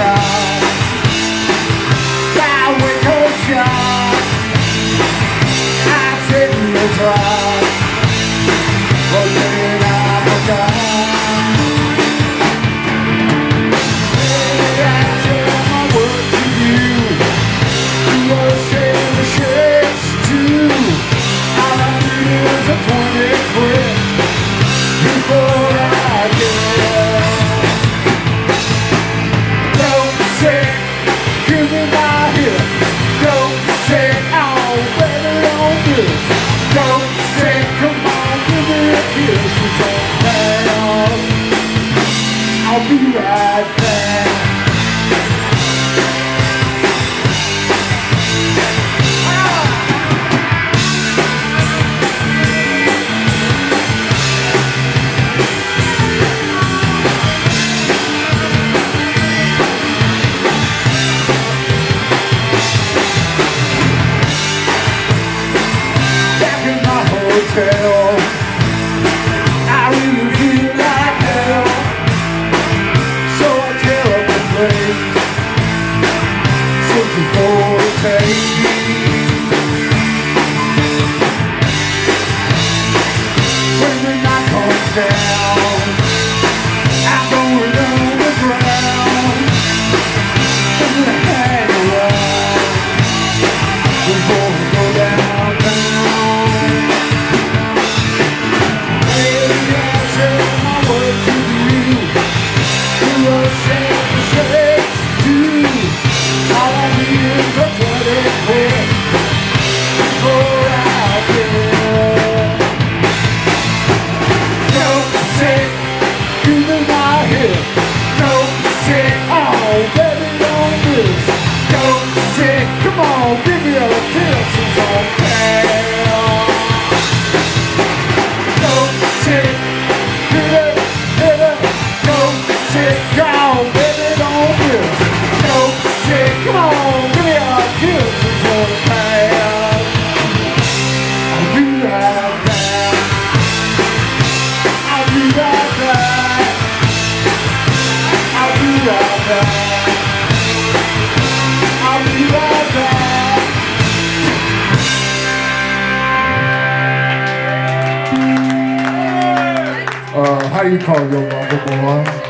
shot. That window shot. I take you a drive. But then I forgot. Maybe I tell my word to you. You were saying the shades too. All I need is a 20 quid before I get. Don't say, give me my hip. Don't say, oh, baby, don't do it. Don't say, come on, give me a kiss. It's okay, I'll be right back. Hotel. I really feel like hell, so I tear up the place, searching for a taste. When the night comes down, I'm going underground. I'm gonna hang around before we go downtown. Come on, give me a kiss, it's okay. Don't sit, hit it, don't sit, come on, baby, don't miss. Don't sit, come on, give me a kiss, it's okay. I'll be right back. I'll be right back. I'll be right back. I'll be right back. How do you call your lover boy?